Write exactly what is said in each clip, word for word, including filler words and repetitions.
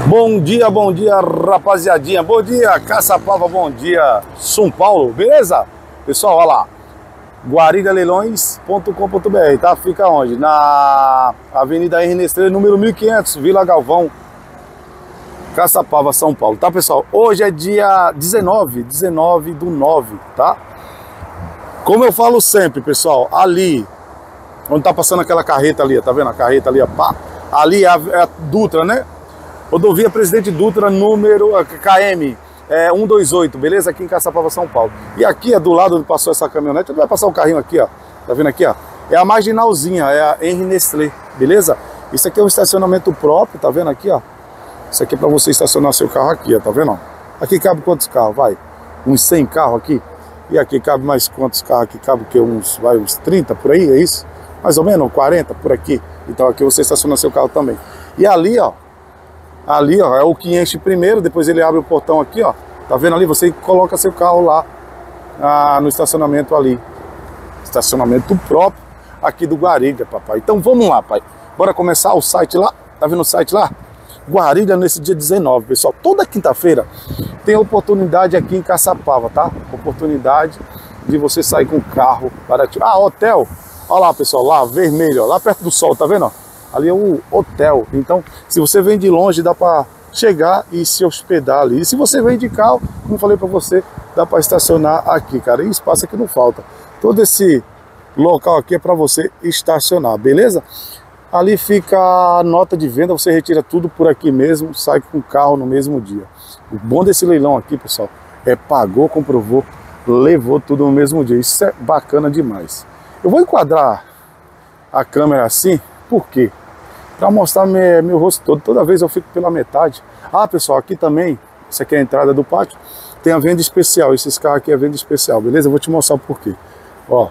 Bom dia, bom dia, rapaziadinha. Bom dia, Caçapava, bom dia, São Paulo, beleza? Pessoal, olha lá, guarida leilões ponto com ponto br, tá? Fica onde? Na Avenida Henri Nestlé, número mil e quinhentos, Vila Galvão, Caçapava, São Paulo, tá, pessoal? Hoje é dia dezenove, dezenove do nove, tá? Como eu falo sempre, pessoal, ali, onde tá passando aquela carreta ali, tá vendo a carreta ali, pá? Ali é a, é a Dutra, né? Rodovia Presidente Dutra, número K M é, cento e vinte e oito, beleza? Aqui em Caçapava, São Paulo. E aqui é do lado onde passou essa caminhonete, onde vai passar o carrinho aqui, ó. Tá vendo aqui, ó? É a marginalzinha, é a Henri Nestlé, beleza? Isso aqui é um estacionamento próprio, tá vendo aqui, ó? Isso aqui é pra você estacionar seu carro aqui, ó, tá vendo? Ó? Aqui cabe quantos carros? Vai, uns cem carros aqui. E aqui cabe mais quantos carros aqui? Cabe o quê? Uns, vai, uns trinta por aí, é isso? Mais ou menos, quarenta por aqui. Então aqui você estaciona seu carro também. E ali, ó, ali, ó, é o que enche primeiro, depois ele abre o portão aqui, ó. Tá vendo ali? Você coloca seu carro lá ah, no estacionamento ali. Estacionamento próprio aqui do Guarida, papai. Então vamos lá, pai. Bora começar o site lá. Tá vendo o site lá? Guarida nesse dia dezenove, pessoal. Toda quinta-feira tem oportunidade aqui em Caçapava, tá? Oportunidade de você sair com o carro para... Ah, hotel. Olha lá, pessoal, lá, vermelho, ó, lá perto do sol, tá vendo? Ó? Ali é o hotel. Então, se você vem de longe, dá para chegar e se hospedar ali. E se você vem de carro, como falei para você, dá para estacionar aqui, cara. E espaço aqui não falta. Todo esse local aqui é para você estacionar, beleza? Ali fica a nota de venda, você retira tudo por aqui mesmo, sai com o carro no mesmo dia. O bom desse leilão aqui, pessoal, é pagou, comprovou, levou tudo no mesmo dia. Isso é bacana demais. Eu vou enquadrar a câmera assim, por quê? Para mostrar meu, meu rosto todo. Toda vez eu fico pela metade. Ah, pessoal, aqui também, isso aqui é a entrada do pátio, tem a venda especial. Esses carros aqui é a venda especial, beleza? Eu vou te mostrar o porquê. Ó,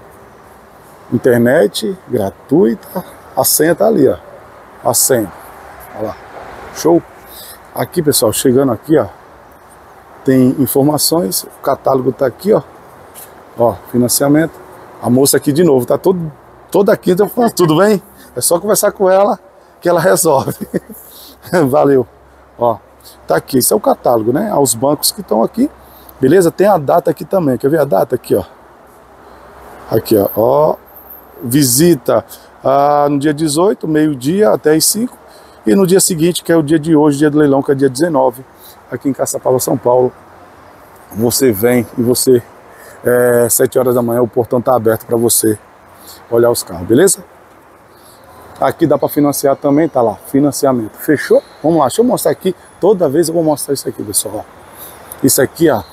internet gratuita, a senha tá ali, ó. A senha, olha lá, show? Aqui, pessoal, chegando aqui, ó, tem informações, o catálogo tá aqui, ó. Ó, financiamento. A moça aqui de novo, tá todo, toda quinta eu falo, tudo bem? É só conversar com ela que ela resolve. Valeu. Ó, tá aqui, esse é o catálogo, né? Os bancos que estão aqui, beleza? Tem a data aqui também, quer ver a data aqui, ó? Aqui, ó, ó, visita ah, no dia dezoito, meio-dia até as cinco, e no dia seguinte, que é o dia de hoje, dia do leilão, que é dia dezenove, aqui em Caçapava, São Paulo, você vem e você, é, sete horas da manhã, o portão tá aberto para você olhar os carros, beleza? Aqui dá para financiar também, tá lá, financiamento. Fechou? Vamos lá, deixa eu mostrar aqui. Toda vez eu vou mostrar isso aqui, pessoal. Isso aqui, ó,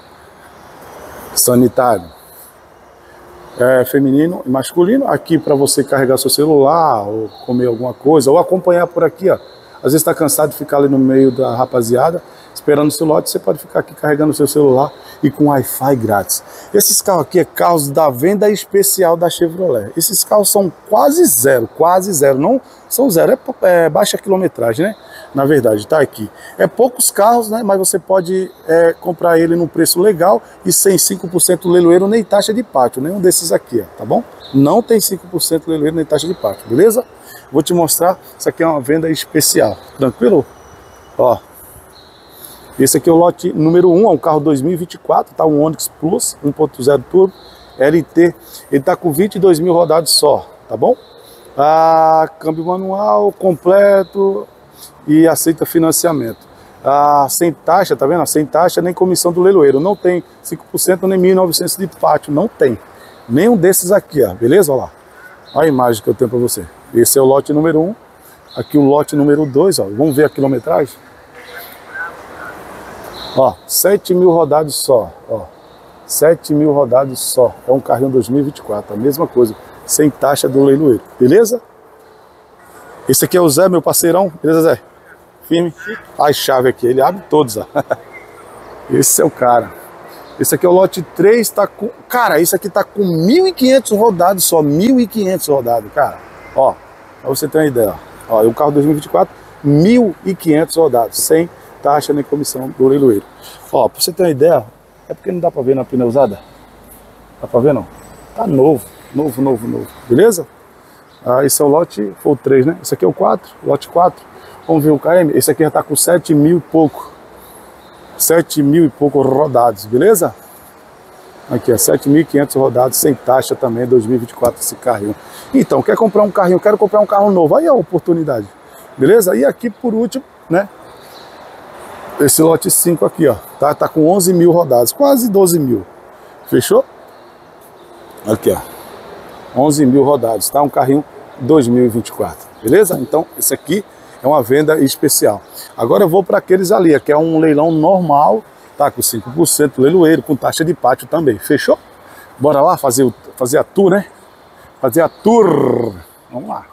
sanitário. É feminino e masculino. Aqui para você carregar seu celular, ou comer alguma coisa, ou acompanhar por aqui, ó. Às vezes está cansado de ficar ali no meio da rapaziada, esperando o seu lote, você pode ficar aqui carregando o seu celular e com Wi-Fi grátis. Esses carros aqui é carros da venda especial da Chevrolet. Esses carros são quase zero, quase zero. Não são zero, é, é baixa quilometragem, né? Na verdade, tá aqui. É poucos carros, né? Mas você pode é, comprar ele num preço legal e sem cinco por cento leiloeiro nem taxa de pátio. Nenhum desses aqui, ó, tá bom? Não tem cinco por cento leiloeiro nem taxa de pátio, beleza? Vou te mostrar, isso aqui é uma venda especial, tranquilo? Ó, esse aqui é o lote número um, é um carro dois mil e vinte e quatro, tá? Um Onix Plus, um ponto zero turbo, L T, ele tá com vinte e dois mil rodados só, tá bom? Ah, câmbio manual completo e aceita financiamento. Ah, sem taxa, tá vendo? Sem taxa nem comissão do leiloeiro, não tem cinco por cento nem mil e novecentos de pátio, não tem. Nenhum desses aqui, ó, beleza? Olha lá, olha a imagem que eu tenho para você. Esse é o lote número um, aqui o lote número dois, ó, vamos ver a quilometragem. Ó, sete mil rodados só, ó, sete mil rodados só, é um carrinho dois mil e vinte e quatro, a mesma coisa, sem taxa do leiloeiro, beleza? Esse aqui é o Zé, meu parceirão, beleza, Zé? Firme, a chave aqui, ele abre todos, ó. Esse é o cara. Esse aqui é o lote três, tá com, cara, esse aqui tá com mil e quinhentos rodados só, mil e quinhentos rodados, cara, ó, pra você ter uma ideia, ó, é um carro dois mil e vinte e quatro, mil e quinhentos rodados, sem taxa nem comissão do leiloeiro. Ó, pra você ter uma ideia, é porque não dá pra ver na pneu usada. Dá pra ver não? Tá novo, novo, novo, novo. Beleza? Ah, esse é o lote, foi o três, né? Esse aqui é o quatro, lote quatro. Vamos ver o K M? Esse aqui já tá com sete mil e pouco. sete mil e pouco rodados, beleza? Aqui, ó, sete mil e quinhentos rodados, sem taxa também, dois mil e vinte e quatro esse carrinho. Então, quer comprar um carrinho? Quero comprar um carro novo. Aí é a oportunidade, beleza? E aqui, por último, né? Esse lote cinco aqui, ó, tá, tá com onze mil rodados, quase doze mil. Fechou? Aqui, ó, onze mil rodados, tá? Um carrinho dois mil e vinte e quatro, beleza? Então, esse aqui é uma venda especial. Agora eu vou para aqueles ali, que é um leilão normal, tá? Com cinco por cento leiloeiro, com taxa de pátio também. Fechou? Bora lá fazer, o, fazer a tour, né? Fazer a tour. Vamos lá.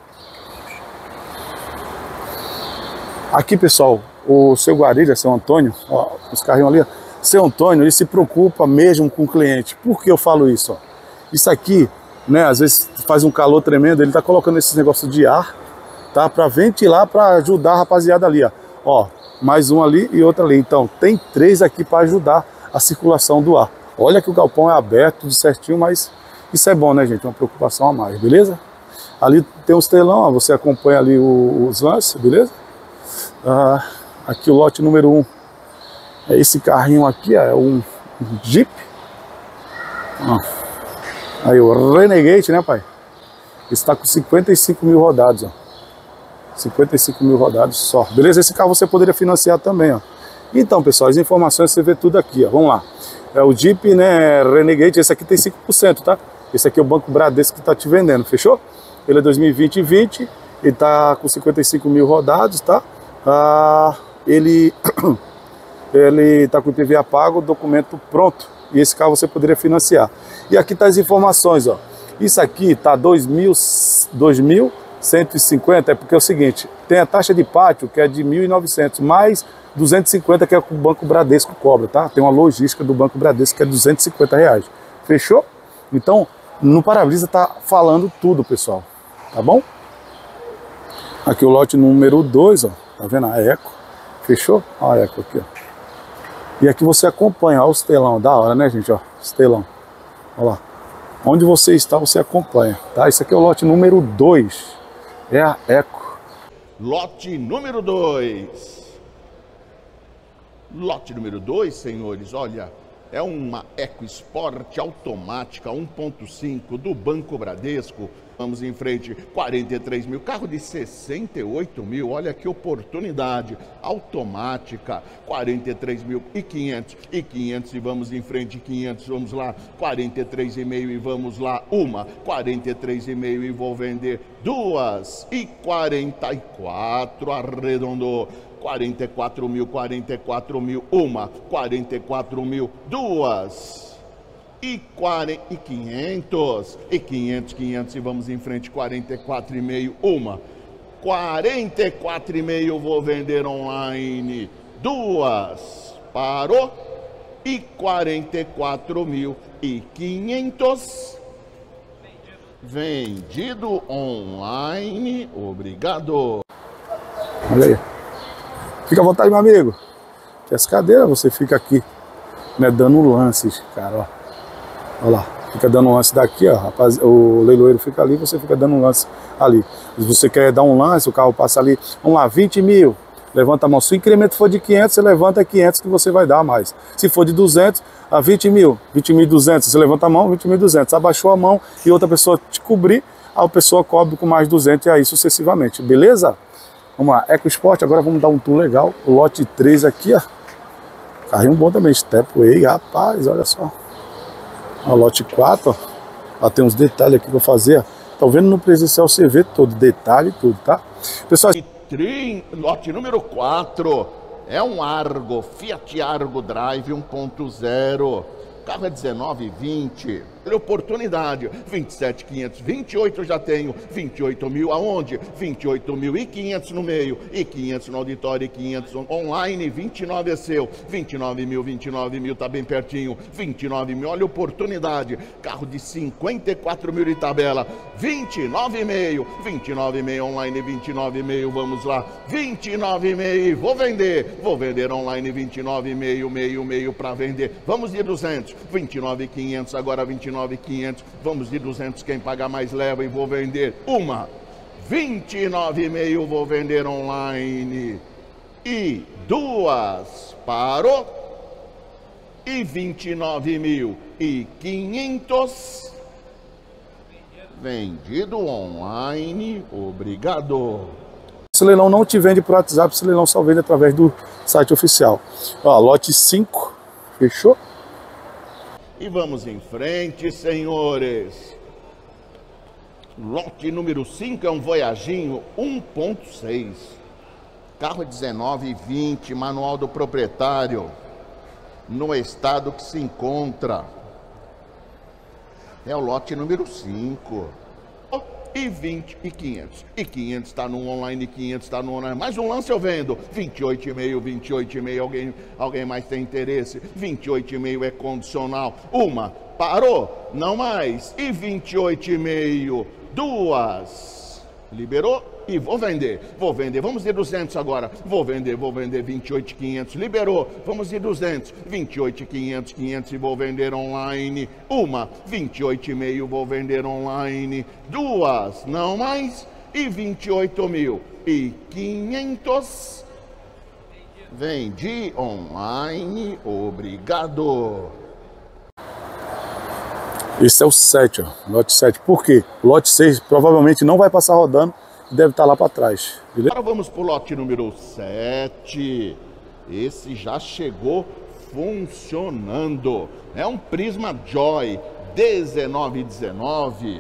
Aqui, pessoal, o seu Guarília, seu Antônio, ó, os carrinhos ali, ó, seu Antônio, ele se preocupa mesmo com o cliente. Por que eu falo isso? Ó? Isso aqui, né? Às vezes faz um calor tremendo, ele tá colocando esses negócios de ar, tá? Para ventilar, para ajudar a rapaziada ali, ó. Ó, mais um ali e outro ali. Então, tem três aqui para ajudar a circulação do ar. Olha que o galpão é aberto, tudo certinho, mas isso é bom, né, gente? Uma preocupação a mais, beleza? Ali tem uns telão, ó, você acompanha ali o, os lances, beleza? Ah, aqui o lote número um. É esse carrinho aqui, ó, é um Jeep. Ó. Aí o Renegade, né, pai? Está com cinquenta e cinco mil rodados, ó. cinquenta e cinco mil rodados só. Beleza? Esse carro você poderia financiar também, ó. Então, pessoal, as informações você vê tudo aqui, ó. Vamos lá. É o Jeep, né, Renegade. Esse aqui tem cinco por cento, tá? Esse aqui é o Banco Bradesco que tá te vendendo, fechou? Ele é dois mil e vinte e vinte. Ele tá com cinquenta e cinco mil rodados, tá? Ah, ele... ele tá com o I P V A pago, documento pronto. E esse carro você poderia financiar. E aqui tá as informações, ó. Isso aqui tá dois mil cento e cinquenta, é porque é o seguinte, tem a taxa de pátio que é de mil e novecentos, mais duzentos e cinquenta que é o Banco Bradesco cobra, tá? Tem uma logística do Banco Bradesco que é duzentos e cinquenta reais. Fechou? Então, no para-brisa tá falando tudo, pessoal. Tá bom? Aqui o lote número dois, ó. Tá vendo? A Eco. Fechou? Olha a Eco aqui, ó. E aqui você acompanha, ó, os telão, da hora, né, gente, ó, os telão, olha lá, onde você está, você acompanha, tá? Isso aqui é o lote número dois, é a Eco. Lote número dois, lote número dois, senhores, olha, é uma EcoSport automática um ponto cinco do Banco Bradesco. Vamos em frente, quarenta e três mil, carro de sessenta e oito mil, olha que oportunidade, automática, quarenta e três mil e quinhentos, e quinhentos e vamos em frente, quinhentos, vamos lá, quarenta e três e meio e vamos lá, uma, quarenta e três e meio e vou vender duas, e quarenta e quatro, arredondou, quarenta e quatro mil, quarenta e quatro mil, uma, quarenta e quatro mil, duas. E quarenta e quinhentos, e quinhentos, quinhentos e vamos em frente, quarenta e quatro e meio, uma, quarenta e quatro e meio vou vender online, duas, parou, e quarenta e quatro mil e quinhentos, vendido online, obrigado. Olha aí, fica à vontade, meu amigo, que as cadeiras você fica aqui, né, dando lances, cara, ó. Olha lá, fica dando um lance daqui, ó, rapaz, o leiloeiro fica ali, você fica dando um lance ali. Se você quer dar um lance, o carro passa ali, vamos lá, vinte mil, levanta a mão. Se o incremento for de quinhentos, você levanta quinhentos que você vai dar mais. Se for de duzentos, a vinte mil, vinte mil e duzentos, você levanta a mão, vinte mil e duzentos. Abaixou a mão e outra pessoa te cobrir, a pessoa cobre com mais duzentos e aí sucessivamente, beleza? Vamos lá, EcoSport, agora vamos dar um tour legal. O lote três aqui, ó, carrinho bom também, Stepway, rapaz, olha só. O lote quatro, ó, ó, tem uns detalhes aqui que eu vou fazer, ó. Tá vendo no presencial, você vê todo detalhe, tudo, tá? Pessoal, lote número quatro é um Argo, Fiat Argo Drive um ponto zero, carro é dezenove e vinte, oportunidade, vinte e sete mil e quinhentos, vinte e oito eu já tenho, vinte e oito mil aonde? vinte e oito mil e quinhentos no meio, e quinhentos no auditório, e quinhentos online, vinte e nove é seu, vinte e nove mil, vinte e nove mil tá bem pertinho, vinte e nove mil, olha a oportunidade, carro de cinquenta e quatro mil de tabela, vinte e nove e meio, vinte e nove e meio online, vinte e nove e meio, vamos lá, vinte e nove e meio, vou vender, vou vender online, vinte e nove e meio, meio, meio para vender, vamos de duzentos, vinte e nove mil e quinhentos, agora vinte e nove mil e quinhentos, vamos de duzentos, quem pagar mais leva e vou vender uma, vinte e nove e meio, vou vender online. E duas, parou. E vinte e nove mil e quinhentos. Vendido online, obrigado. Esse leilão não te vende por WhatsApp, esse leilão só vende através do site oficial. Ó, lote cinco, fechou? E vamos em frente, senhores. Lote número cinco é um Voyaginho um ponto seis. Carro dezenove e vinte, manual do proprietário. No estado que se encontra. É o lote número cinco. E vinte e quinhentos. E quinhentos está no online, quinhentos está no online. Mais um lance eu vendo. vinte e oito e meio, vinte e oito e meio. Alguém, alguém mais tem interesse? vinte e oito e meio é condicional. Uma, parou, não mais. E vinte e oito e meio, duas. Liberou e vou vender. Vou vender. Vamos de duzentos agora. Vou vender, vou vender. vinte e oito e quinhentos. Liberou. Vamos de duzentos. vinte e oito e quinhentos, quinhentos e vou vender online. Uma, vinte e oito e meio, vou vender online. Duas, não mais. E vinte e oito mil e quinhentos. Vendi online. Obrigado. Esse é o sete, ó, lote sete. Por quê? O lote seis provavelmente não vai passar rodando, deve estar lá para trás. Beleza? Agora vamos para o lote número sete. Esse já chegou funcionando. É um Prisma Joy dezenove dezenove.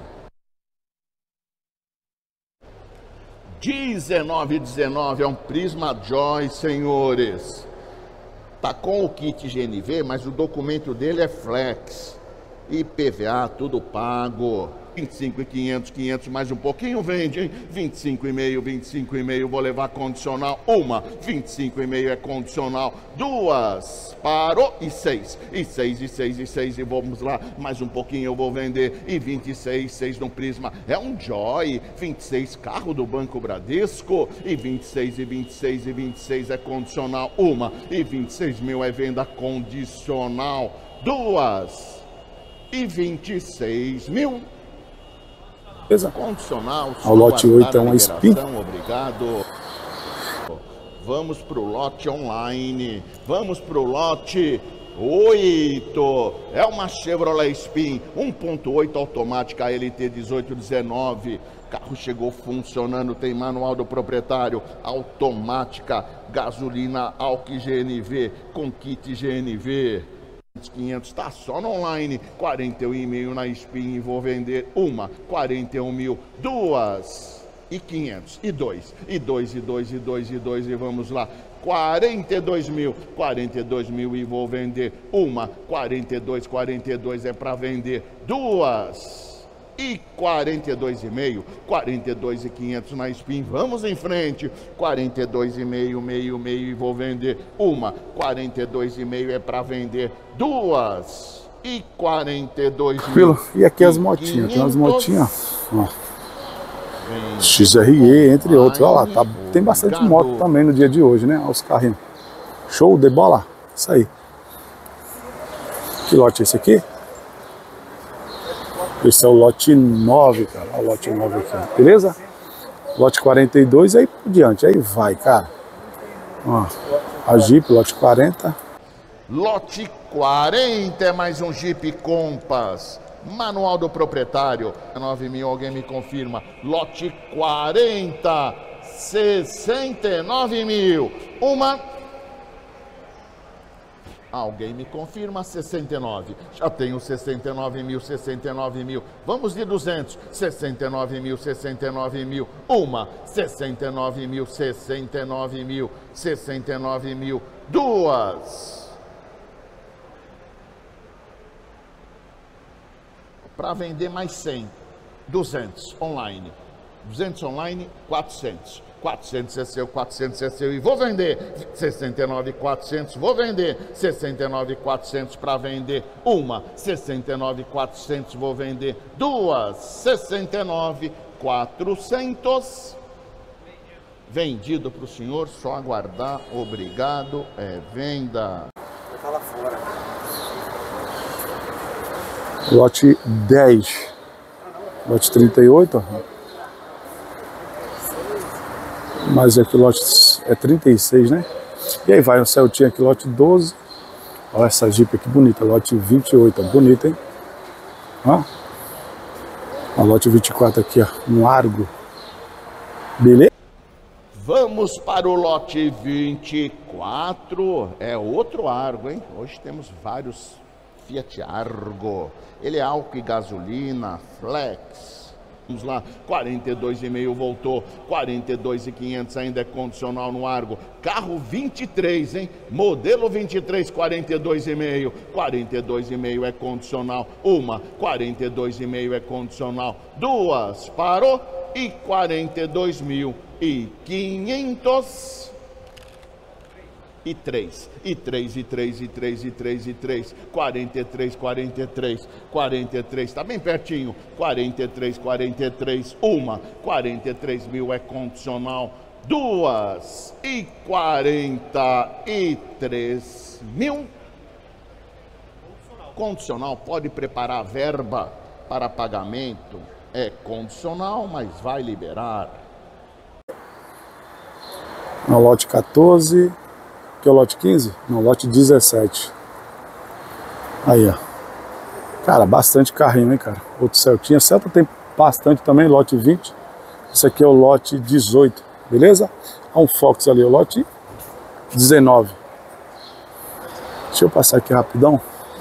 dezenove dezenove é um Prisma Joy, senhores. Tá com o kit G N V, mas o documento dele é flex. I P V A, tudo pago. vinte e cinco e quinhentos, quinhentos mais um pouquinho, vende, hein? vinte e cinco e meio, vinte e cinco e meio, vou levar condicional. Uma, vinte e cinco e meio é condicional. Duas, parou. E seis, e seis, e seis, e seis, e vamos lá. Mais um pouquinho eu vou vender. E vinte e seis, seis no Prisma. É um Joy. vinte e seis, carro do Banco Bradesco. E vinte e seis, e vinte e seis, e vinte e seis é condicional. Uma, e vinte e seis mil é venda condicional. Duas. E vinte e seis mil. Beleza. Condicional. O lote oito é uma Spin. Obrigado. Vamos para o lote online. Vamos para o lote oito. É uma Chevrolet Spin um ponto oito automática L T dezoito dezenove. Carro chegou funcionando, tem manual do proprietário, automática, gasolina, álcool G N V, com kit G N V. quinhentos está só no online. Quarenta e um e meio na Spin, vou vender uma. Quarenta e um mil, duas. E quinhentos, e dois, e dois, e dois, e dois, e dois, e vamos lá. Quarenta e dois mil, quarenta e dois mil e vou vender uma. Quarenta e dois, quarenta e dois é para vender duas. E quarenta e dois e meio, quarenta e dois e quinhentos na Spin, vamos em frente. Quarenta e dois e meio, meio, meio e vou vender uma. Quarenta e dois e meio é para vender duas. E quarenta e dois mil. E aqui as motinhas, tem umas motinhas, ó. X R E, entre outros, olha lá, tá, tem bastante moto também no dia de hoje, né? Olha os carrinhos. Show de bola, isso aí. Que lote é esse aqui? Esse é o lote nove, cara. Olha o lote nove aqui, beleza? Lote quarenta e dois, aí por diante, aí vai, cara. Ó, a Jeep, lote quarenta. Lote quarenta é mais um Jeep Compass. Manual do proprietário. nove mil, alguém me confirma. Lote quarenta, sessenta e nove mil. Uma. Alguém me confirma, sessenta e nove. Já tenho sessenta e nove mil, sessenta e nove mil. Vamos de duzentos. sessenta e nove mil, sessenta e nove mil. Uma. sessenta e nove mil, sessenta e nove mil. sessenta e nove mil. Duas. Para vender mais cem. duzentos online. duzentos online, quatrocentos. quatrocentos é seu, quatrocentos é seu e vou vender. sessenta e nove mil e quatrocentos, vou vender. sessenta e nove mil e quatrocentos para vender uma. sessenta e nove mil e quatrocentos, vou vender duas. sessenta e nove mil e quatrocentos. Vendido para o senhor, só aguardar. Obrigado, é venda. Vou falar fora. Lote dez. Lote trinta e oito, ó. Mas aqui o lote é trinta e seis, né? E aí vai um Celtinha aqui, lote doze. Olha essa Jeep aqui bonita, lote vinte e oito, bonita, hein? Ó. A lote vinte e quatro aqui, ó, um Argo. Beleza? Vamos para o lote vinte e quatro. É outro Argo, hein? Hoje temos vários Fiat Argo. Ele é álcool e gasolina, flex. Vamos lá, quarenta e dois e meio voltou, quarenta e dois e quinhentos ainda é condicional no Argo. Carro vinte e três, hein? Modelo vinte e três, quarenta e dois e meio, quarenta e dois e meio é condicional. Uma, quarenta e dois e meio é condicional. Duas, parou e quarenta e dois mil e quinhentos. E três, e três, e três, e três, e três, e três, quarenta e três, quarenta e três, quarenta e três, tá bem pertinho, quarenta e três, quarenta e três, uma, quarenta e três mil é condicional, duas, e quarenta e três mil. Condicional, pode preparar a verba para pagamento, é condicional, mas vai liberar. No lote quatorze. Que é o lote quinze? Não, lote dezessete. Aí, ó. Cara, bastante carrinho, hein, cara? Outro Celtinha. Celta tem bastante também, lote vinte. Esse aqui é o lote dezoito, beleza? Há um Fox ali, o lote dezenove. Deixa eu passar aqui rapidão.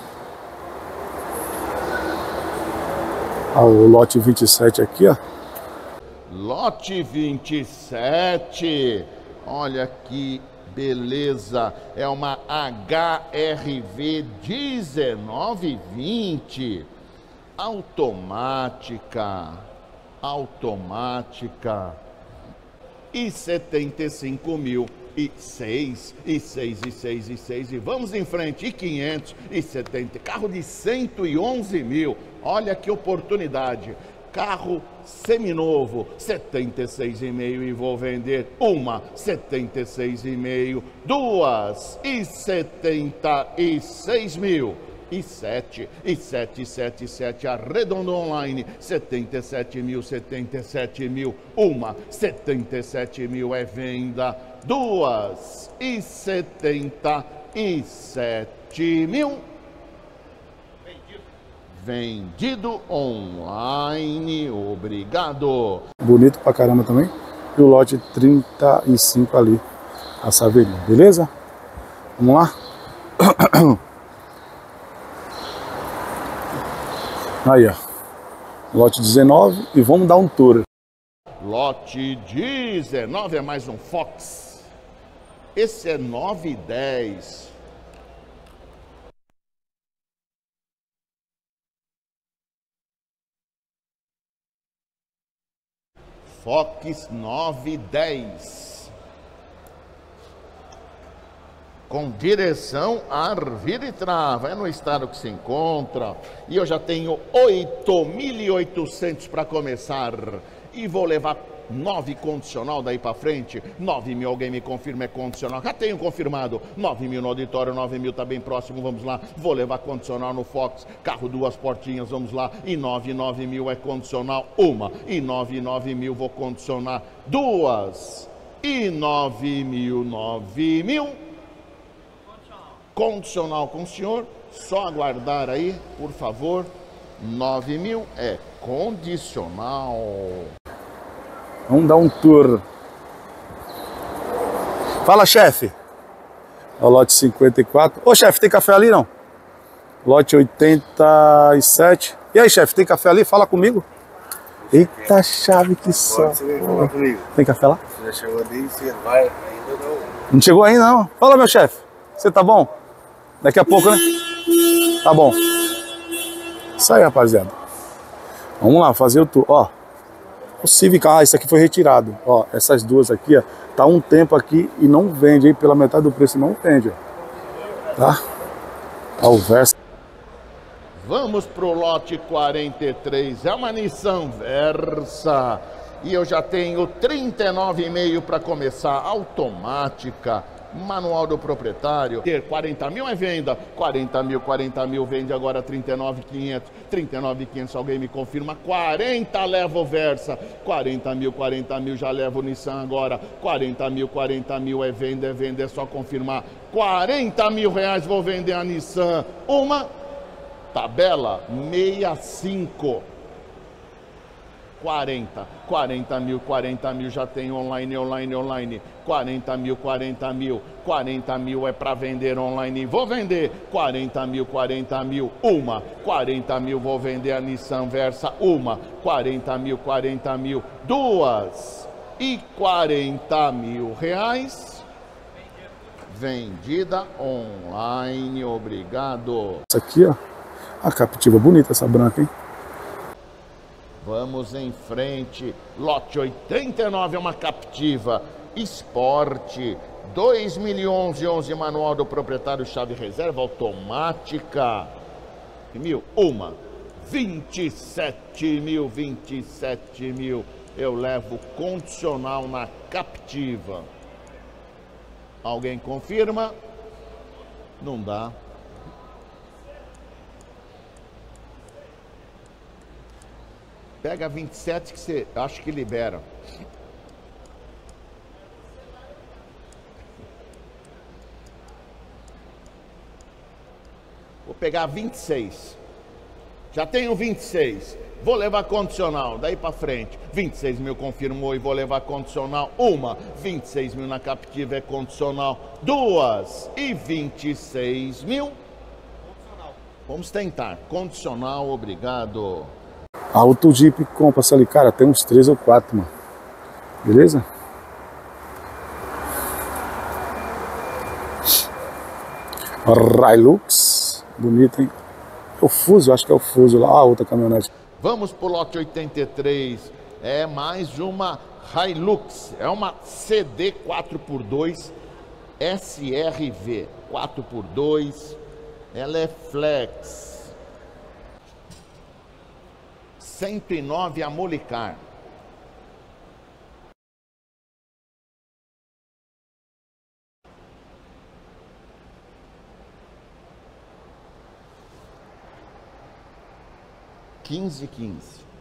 Ah, o lote vinte e sete aqui, ó. Lote vinte e sete. Olha que beleza, é uma H R V dezenove vinte, automática, automática, e setenta e cinco mil, e seis, e seis, e seis, e seis, e vamos em frente, e quinhentos, e setenta, carro de cento e onze mil, olha que oportunidade. Carro seminovo, setenta e seis e meio e vou vender uma, setenta e seis e meio, duas e setenta e seis mil. E sete, e sete, sete, sete, arredondo online, setenta e sete mil, setenta e sete mil, uma, setenta e sete mil é venda, duas e setenta e sete mil. Vendido online, obrigado. Bonito pra caramba também. E o lote trinta e cinco ali, a Saveirinha, beleza? Vamos lá? Aí, ó. Lote dezenove e vamos dar um tour. Lote dezenove é mais um Fox. Esse é nove e dez. Fox nove e dez. Com direção ar, vira e trava. É no estado que se encontra. E eu já tenho oito mil e oitocentos para começar. E vou levar nove condicional daí para frente. nove mil, alguém me confirma, é condicional. Já tenho confirmado. nove mil no auditório, nove mil tá bem próximo, vamos lá. Vou levar condicional no Fox. Carro duas portinhas, vamos lá. E nove, nove mil é condicional. Uma. E nove, nove mil vou condicionar. Duas. E nove mil, nove mil. Condicional com o senhor. Só aguardar aí, por favor. nove mil é condicional. Vamos dar um tour. Fala, chefe. É o lote cinquenta e quatro. Ô, chefe, tem café ali, não? Lote oitenta e sete. E aí, chefe, tem café ali? Fala comigo. Eita, chave que só. Tem café lá? Você já chegou ali, você vai, ainda não. Não chegou ainda, não? Fala, meu chefe. Você tá bom? Daqui a pouco, né? Tá bom. Isso aí, rapaziada. Vamos lá, fazer o tour. Ó. O Civic, ah, isso aqui foi retirado. Ó, essas duas aqui, ó, tá um tempo aqui e não vende, aí pela metade do preço não vende, ó. Tá? Ó, o Versa. Vamos pro lote quarenta e três, é uma Nissan Versa. E eu já tenho trinta e nove e meio para começar, automática, Manual do proprietário. Ter quarenta mil é venda. quarenta mil, quarenta mil, vende agora trinta e nove mil e quinhentos. trinta e nove mil e quinhentos, alguém me confirma. quarenta leva o Versa. quarenta mil, quarenta mil, já leva o Nissan agora. quarenta mil, quarenta mil é venda, é venda, é só confirmar. quarenta mil reais vou vender a Nissan. Uma tabela sessenta e cinco. quarenta, quarenta mil, quarenta mil, já tem online, online, online. quarenta mil, quarenta mil, quarenta mil é para vender online, vou vender. quarenta mil, quarenta mil, uma. quarenta mil, vou vender a Nissan Versa, uma. quarenta mil, quarenta mil, duas. E quarenta mil reais, vendida online, obrigado. Essa aqui, ó, a Captiva bonita, essa branca, hein? Vamos em frente, lote oitenta e nove é uma Captiva Sport, dois mil e onze, onze manual do proprietário, chave reserva automática, mil, uma, vinte e sete mil, vinte e sete mil, eu levo condicional na Captiva. Alguém confirma? Não dá. Pega vinte e sete que você acha que libera. Vou pegar vinte e seis. Já tenho vinte e seis. Vou levar condicional. Daí pra frente. vinte e seis mil confirmou e vou levar condicional. Uma. vinte e seis mil na Captiva é condicional. Duas. E vinte e seis mil. Condicional. Vamos tentar. Condicional, obrigado. Auto Jeep compra-se ali, cara, tem uns três ou quatro, mano. Beleza? Hilux, bonito, hein? É o Fuso, acho que é o Fuso lá, a outra caminhonete. Vamos pro lote oitenta e três, é mais uma Hilux, é uma C D quatro por dois S R V quatro por dois, ela é flex. cento e nove a Molicar. quinze, quinze.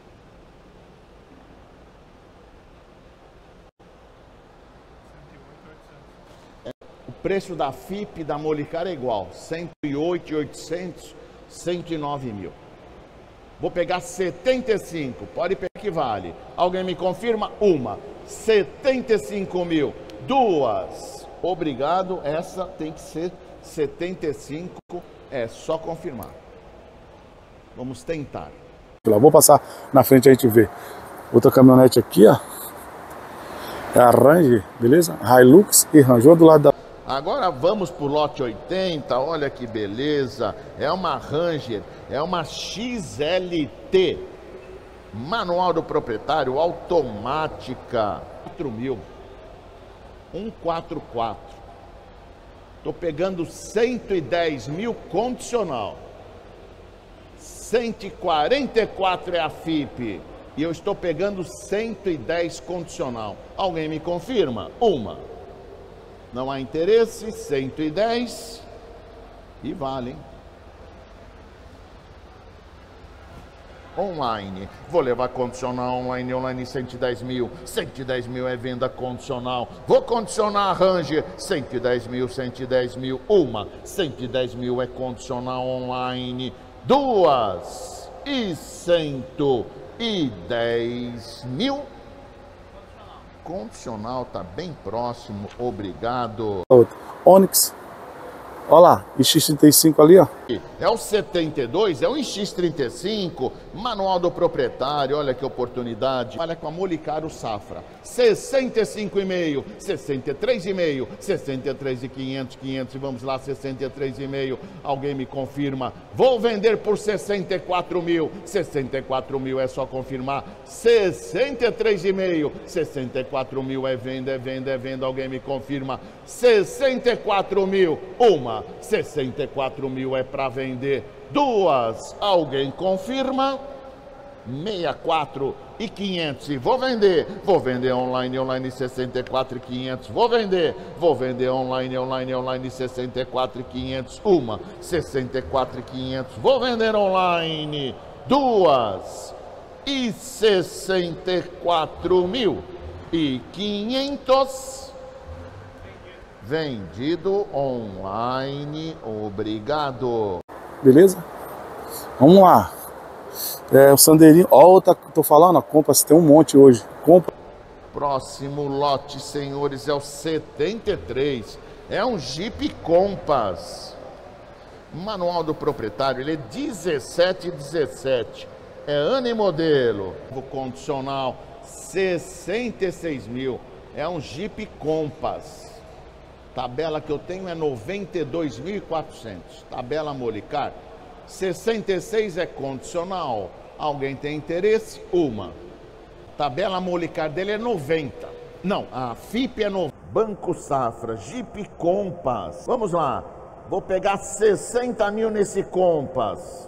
O preço da F I P da Molicar é igual, cento e oito mil e oitocentos, cento e nove mil. Vou pegar setenta e cinco, pode pegar que vale. Alguém me confirma? Uma. setenta e cinco mil. Duas. Obrigado, essa tem que ser setenta e cinco, é só confirmar. Vamos tentar. Vou passar na frente, a gente vê. Outra caminhonete aqui, ó. É a Ranger, beleza? Hilux e Ranger do lado da... Agora vamos para o lote oitenta, olha que beleza, é uma Ranger, é uma X L T, manual do proprietário, automática, quatro mil, cento e quarenta e quatro, estou pegando cento e dez mil condicional, cento e quarenta e quatro é a F I P, e eu estou pegando cento e dez condicional, alguém me confirma? Uma. Não há interesse, cento e dez e vale. Online, vou levar condicional online, online cento e dez mil, cento e dez mil é venda condicional, vou condicionar a Ranger, cento e dez mil, cento e dez mil, uma, cento e dez mil é condicional online, duas e cento e dez mil. Condicional tá bem próximo, obrigado. Onix, olha lá, I X trinta e cinco ali, ó. É o setenta e dois, é o I X trinta e cinco, manual do proprietário, olha que oportunidade. Olha com a Molicar o Safra, sessenta e cinco e meio, sessenta e três e meio, sessenta e três e quinhentos, quinhentos e vamos lá, sessenta e três e meio, alguém me confirma. Vou vender por sessenta e quatro mil, sessenta e quatro mil é só confirmar, sessenta e três e meio, sessenta e quatro mil é venda, é venda, é venda, alguém me confirma. sessenta e quatro mil, uma, sessenta e quatro mil é para vender, duas, alguém confirma, sessenta e quatro e quinhentos e vou vender, vou vender online, online sessenta e quatro e quinhentos, vou vender, vou vender online, online, online sessenta e quatro e quinhentos, uma, sessenta e quatro e quinhentos, vou vender online, duas e sessenta e quatro mil e quinhentos, vendido online, obrigado. Beleza? Vamos lá. É, o Sandeirinho, ó, outra, tô falando, a Compass tem um monte hoje. Compra. Próximo lote, senhores, é o setenta e três. É um Jeep Compass. Manual do proprietário, ele é dezessete dezessete. É ano e modelo. O condicional, sessenta e seis mil. É um Jeep Compass. Tabela que eu tenho é noventa e dois mil e quatrocentos. Tabela Molicar. sessenta e seis é condicional. Alguém tem interesse? Uma. Tabela Molicar dele é noventa. Não, a F I P é noventa. Banco Safra, Jeep Compass. Vamos lá. Vou pegar sessenta mil nesse Compass.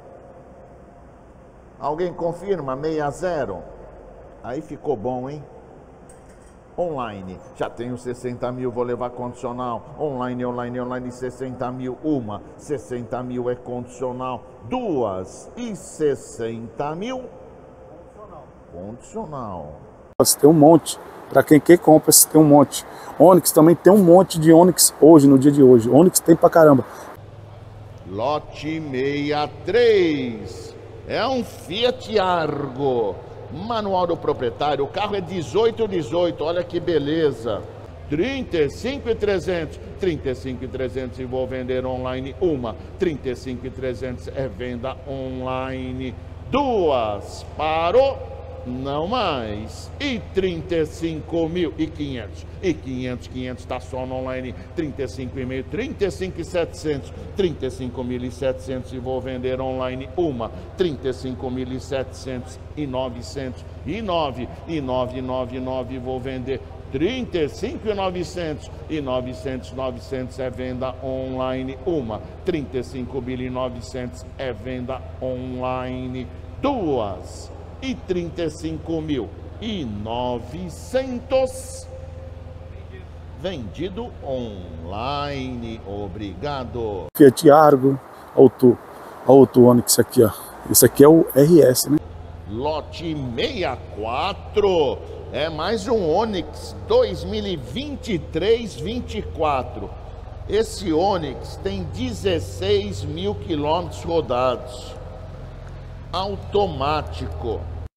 Alguém confirma? sessenta. Aí ficou bom, hein? Online, já tenho sessenta mil, vou levar condicional. Online, online, online, sessenta mil. Uma, sessenta mil é condicional. Duas e sessenta mil. Condicional. Tem um monte. Para quem quer compra, tem um monte. Onix também tem um monte de Onix hoje, no dia de hoje. Onix tem pra caramba. Lote sessenta e três. É um Fiat Argo. Manual do proprietário, o carro é dezoito dezoito, olha que beleza. trinta e cinco mil e trezentos, trinta e cinco mil e trezentos e vou vender online. Uma, trinta e cinco mil e trezentos é venda online. Duas, parou, não mais. E trinta e cinco mil e quinhentos. E quinhentos, quinhentos está só no online. trinta e cinco mil, trinta e cinco mil e setecentos. trinta e cinco mil e setecentos e vou vender online. Uma, trinta e cinco mil e setecentos e novecentos. E nove, e nove, nove, nove vou vender. trinta e cinco mil e novecentos e novecentos, novecentos é venda online. Uma, trinta e cinco mil e novecentos é venda online. Duas e trinta e cinco mil e novecentos vendido online, obrigado. Fiat Argo, Auto, Auto Onix aqui, ó. Esse aqui é o R S, né? Lote sessenta e quatro, é mais um Onix dois mil e vinte e três vinte e quatro. Esse Onix tem dezesseis mil quilômetros rodados. Automático.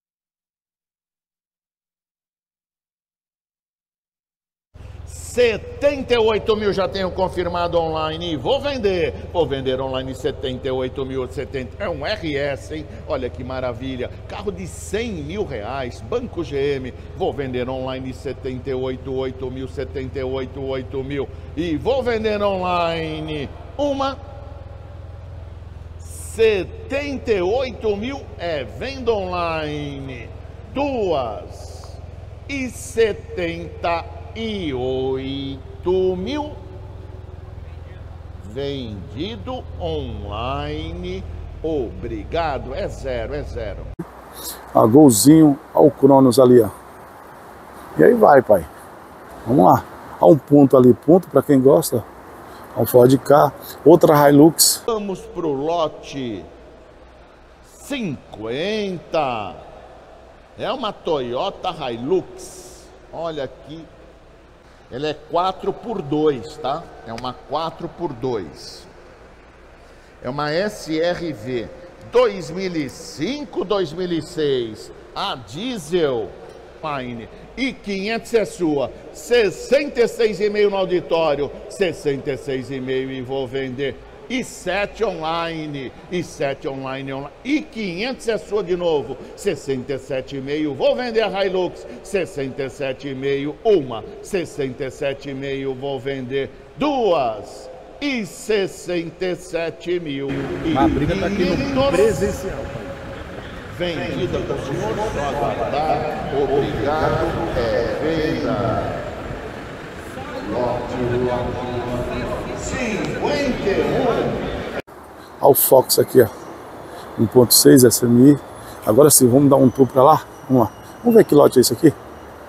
setenta e oito mil já tenho confirmado online. Vou vender. Vou vender online setenta e oito mil. setenta. É um R S, hein? Olha que maravilha. Carro de cem mil reais. Banco G M. Vou vender online setenta e oito mil. setenta e oito mil. E vou vender online uma. setenta e oito mil é venda online. Duas. E setenta e oito mil vendido online, obrigado, é zero, é zero. A Golzinho, olha o Cronos ali, ó. E aí vai, pai. Vamos lá. Há um ponto ali, ponto para quem gosta. Um Ford Ka, outra Hilux. Vamos pro lote cinquenta. É uma Toyota Hilux. Olha aqui. Ela é quatro por dois, tá? É uma quatro por dois. É uma S R V dois mil e cinco, dois mil e seis. A diesel. Fine. E quinhentos é sua. sessenta e seis e meio no auditório. sessenta e seis e meio e vou vender. E sete online. E sete online, online. E quinhentos é sua de novo. sessenta e sete e meio. Vou vender a Hilux. sessenta e sete e meio. Uma. sessenta e sete e meio. Vou vender duas. E sessenta e sete mil. E a briga tá aqui no presencial, pai. Vendida para o senhor só aguardar. Obrigado. É venda. Lote, lote. cinquenta e um. Olha o Fox aqui, ó. um ponto seis S M I. Agora sim, vamos dar um tour para lá. Vamos lá. Vamos ver que lote é esse aqui.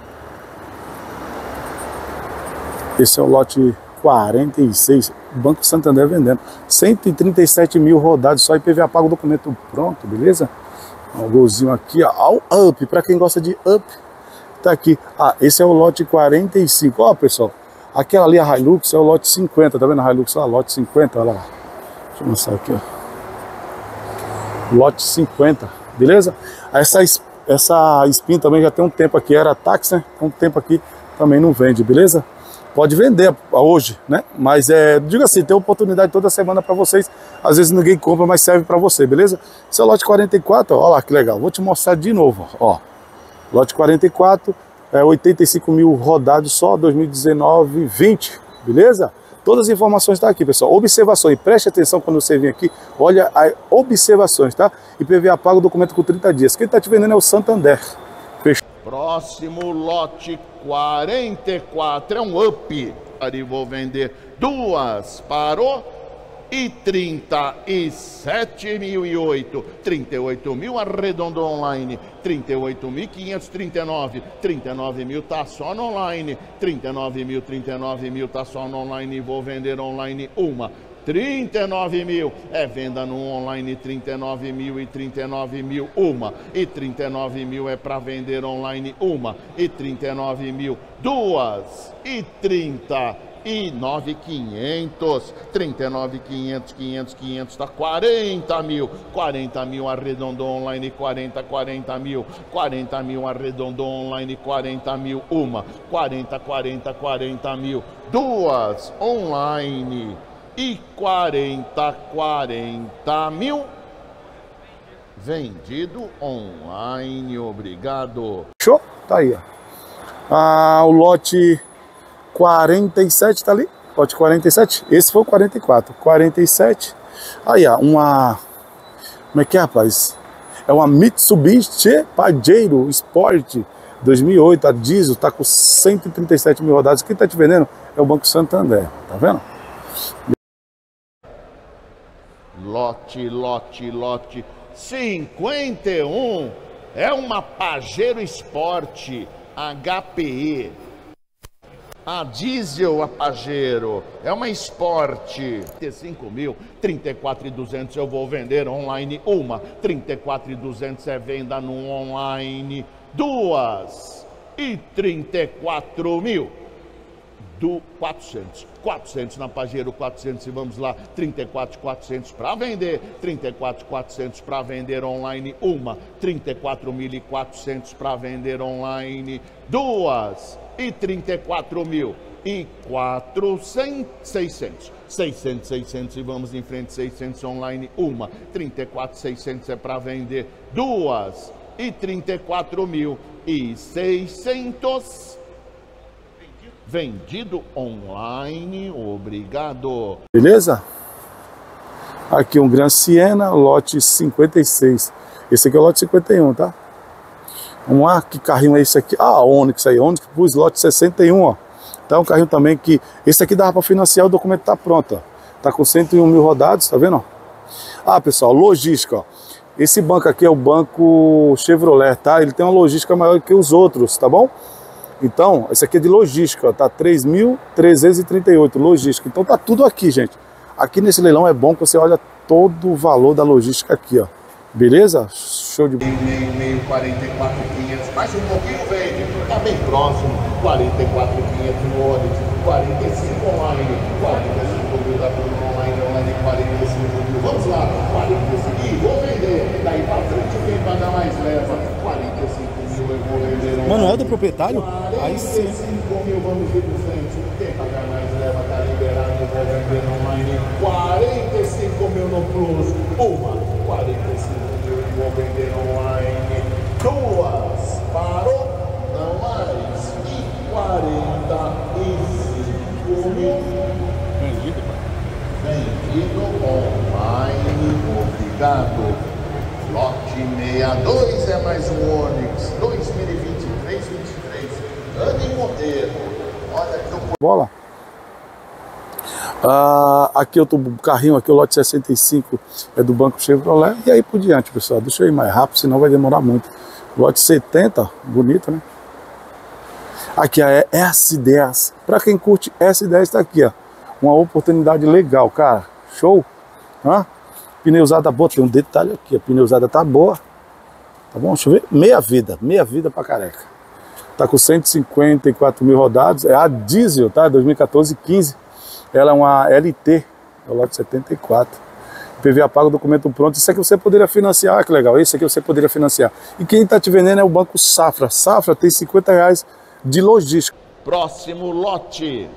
Esse é o lote quarenta e seis. Banco Santander vendendo. cento e trinta e sete mil rodados. Só I P V A pago, o documento pronto, beleza? O golzinho aqui, ó. Ao up. Para quem gosta de up, tá aqui. Ah, esse é o lote quarenta e cinco. Ó, pessoal. Aquela ali, a Hilux, é o lote cinquenta. Tá vendo a Hilux lá? Lote cinquenta. Olha lá. Deixa eu mostrar aqui, ó. Lote cinquenta. Beleza? Essa, essa Spin também já tem um tempo aqui. Era táxi, né? Tem um tempo aqui. Também não vende, beleza? Pode vender hoje, né? Mas é, diga assim, tem oportunidade toda semana para vocês. Às vezes ninguém compra, mas serve para você, beleza? Esse é o lote quarenta e quatro, ó, olha lá que legal. Vou te mostrar de novo, ó. Lote quarenta e quatro, é oitenta e cinco mil rodados só, dois mil e dezenove, vinte, beleza? Todas as informações estão aqui, pessoal. Observações, preste atenção quando você vir aqui. Olha as observações, tá? I P V A pago, documento com trinta dias. Quem tá te vendendo é o Santander. Fechou? Próximo lote quarenta e quatro, é um up. Ali vou vender duas, parou, e trinta e sete mil e oito, trinta e oito mil arredondo online, trinta e oito mil quinhentos e trinta e nove, trinta e nove mil tá só no online, trinta e nove mil, trinta e nove mil tá só no online, vou vender online uma. trinta e nove mil, é venda no online, trinta e nove mil e trinta e nove mil, uma, e trinta e nove mil é para vender online, uma, e trinta e nove mil, duas, e trinta e nove mil e quinhentos, trinta e nove mil e quinhentos, quinhentos, quinhentos, tá quarenta mil, quarenta mil arredondou online, quarenta, quarenta mil, quarenta mil arredondou online, quarenta mil, uma, quarenta, quarenta, quarenta mil, duas, online, e quarenta, quarenta mil vendido online, obrigado. Show? Tá aí, ó. Ah, o lote quarenta e sete tá ali, lote quarenta e sete, esse foi o quarenta e quatro, quarenta e sete, aí ó, uma, como é que é, rapaz? É uma Mitsubishi Pajero Sport dois mil e oito, a diesel, tá com cento e trinta e sete mil rodados. Quem tá te vendendo é o Banco Santander, tá vendo? Lote, lote, lote cinquenta e um, é uma Pajero Sport H P E, a diesel, a Pajero, é uma Sport, trinta e cinco mil, trinta e quatro mil e duzentos eu vou vender online, uma, trinta e quatro mil e duzentos é venda no online, duas, e trinta e quatro mil. Do quatrocentos, quatrocentos na Pajero, quatrocentos e vamos lá, trinta e quatro mil e quatrocentos para vender, trinta e quatro mil e quatrocentos para vender online, uma, trinta e quatro mil e quatrocentos para vender online, duas, e trinta e quatro mil e quatrocentos, seiscentos, seiscentos, seiscentos e vamos em frente, seiscentos online, uma, trinta e quatro mil e seiscentos é para vender, duas, e trinta e quatro mil e seiscentos vendido online, obrigado. Beleza? Aqui um Gran Siena, lote cinquenta e seis. Esse aqui é o lote cinquenta e um, tá? Vamos lá, que carrinho é esse aqui? Ah, Onix aí, Onix Plus, lote sessenta e um, ó. Tá um carrinho também que... Esse aqui dava para financiar, o documento tá pronto, ó. Tá com cento e um mil rodados, tá vendo? Ah, pessoal, logística, ó. Esse banco aqui é o banco Chevrolet, tá? Ele tem uma logística maior que os outros, tá bom? Então, esse aqui é de logística, ó, tá três mil trezentos e trinta e oito, logística. Então tá tudo aqui, gente. Aqui nesse leilão é bom que você olha todo o valor da logística aqui, ó. Beleza? Show de bola. Meio, meio, quarenta e quatro mil e quinhentos, mais um pouquinho vende, tá bem próximo, quarenta e quatro mil e quinhentos no Onix, quarenta e cinco online, quarenta e cinco mil da Bruno online, online, quarenta e cinco mil, vamos lá, quarenta e cinco mil, vou vender, daí pra frente quem vai dar mais leva, quarenta e cinco mil eu vou vender online. Manual do proprietário? Aí sim. quarenta e cinco mil, vamos ir por frente, quem pagar mais leva, tá liberado, eu vou vender online, quarenta e cinco mil no Plus, uma, quarenta e cinco mil eu vou vender online, duas, parou, não mais, e quarenta e cinco mil, Vendido, pai. vendido online, obrigado. Lote sessenta e dois é mais um Onix, dois mil e vinte e três, vinte e três, ano e modelo, olha que eu... Bola. Ah, aqui outro carrinho, aqui o lote sessenta e cinco é do Banco Chevrolet. E aí por diante, pessoal. Deixa eu ir mais rápido, senão vai demorar muito. Lote setenta, bonito, né? Aqui a S dez. Para quem curte S dez, tá aqui, ó. Uma oportunidade legal, cara. Show? Hã? Pneu usada boa. Tem um detalhe aqui. A pneu usada tá boa. Tá bom? Deixa eu ver. Meia vida. Meia vida pra careca. Tá com cento e cinquenta e quatro mil rodados. É a diesel, tá? dois mil e quatorze, quinze. Ela é uma L T. É o lote setenta e quatro. P V A pago, documento pronto. Isso aqui você poderia financiar. Ah, que legal. Isso aqui você poderia financiar. E quem tá te vendendo é o Banco Safra. Safra tem cinquenta reais de logística. Próximo lote.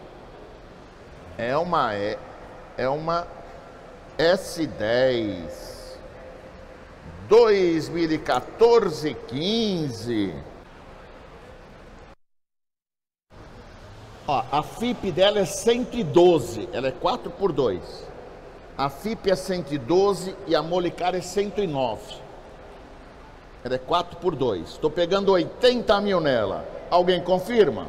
É uma, é, é uma S dez. dois mil e quatorze, quinze. Ó, a F I P dela é cento e doze. Ela é quatro por dois. A F I P é cento e doze e a Molicar é cento e nove. Ela é quatro por dois. Estou pegando oitenta mil nela. Alguém confirma?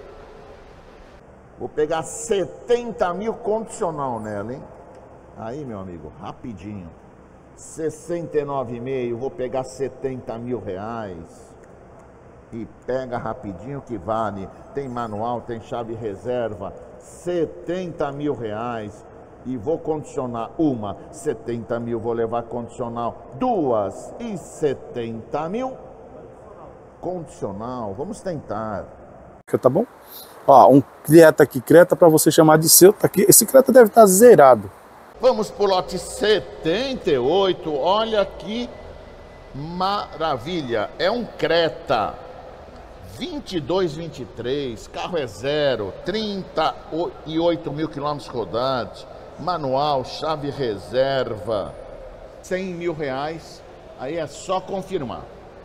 Vou pegar setenta mil condicional nela, hein? Aí, meu amigo, rapidinho. sessenta e nove e meio, vou pegar setenta mil reais. E pega rapidinho que vale. Tem manual, tem chave reserva. setenta mil reais. E vou condicionar uma, setenta mil, vou levar condicional. Duas e setenta mil. Condicional, vamos tentar. Tá bom? Ó, um Creta aqui, Creta para você chamar de seu, tá aqui. Esse Creta deve estar zerado. Vamos pro lote setenta e oito, olha que maravilha. É um Creta, vinte e dois, vinte e três, carro é zero, trinta e oito mil quilômetros rodados, manual, chave reserva, cem mil reais, aí é só confirmar.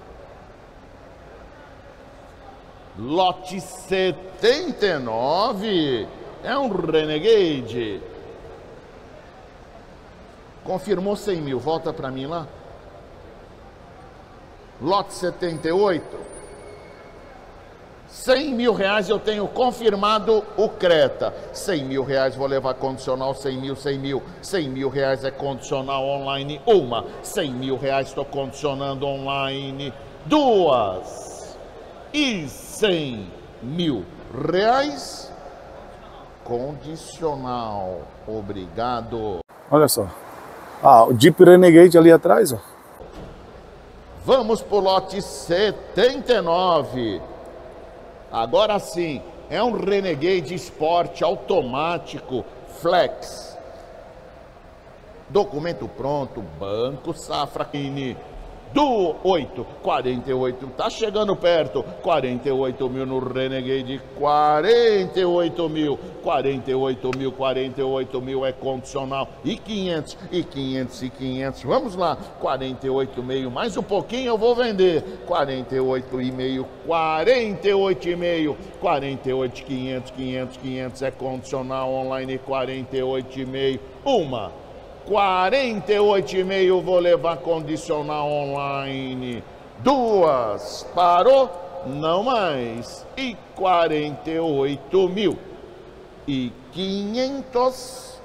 Lote setenta e nove, é um Renegade. Confirmou cem mil, volta para mim lá. Lote setenta e oito, cem mil reais eu tenho confirmado o Creta. cem mil reais vou levar condicional, cem mil, cem mil. cem mil reais é condicional online, uma. cem mil reais estou condicionando online, duas. E cem mil reais condicional. Obrigado. Olha só. Ah, o Jeep Renegade ali atrás, ó. Vamos pro lote setenta e nove. Agora sim, é um Renegade Sport automático Flex. Documento pronto, Banco Safra do oito, quarenta e oito, tá chegando perto, quarenta e oito mil no Renegade, quarenta e oito mil, quarenta e oito mil, quarenta e oito mil é condicional, e quinhentos, e quinhentos, e quinhentos, vamos lá, quarenta e oito e meio, mais um pouquinho eu vou vender, quarenta e oito e meio, quarenta e oito e meio, quarenta e oito, quinhentos, quinhentos, quinhentos é condicional online, quarenta e oito e meio, uma. quarenta e oito e meio vou levar condicional online. Duas, parou, não mais. E quarenta e oito mil. E quinhentos.